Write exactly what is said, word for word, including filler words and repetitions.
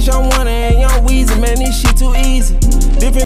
bitch, I'm one and young Weezy, man, this shit too easy.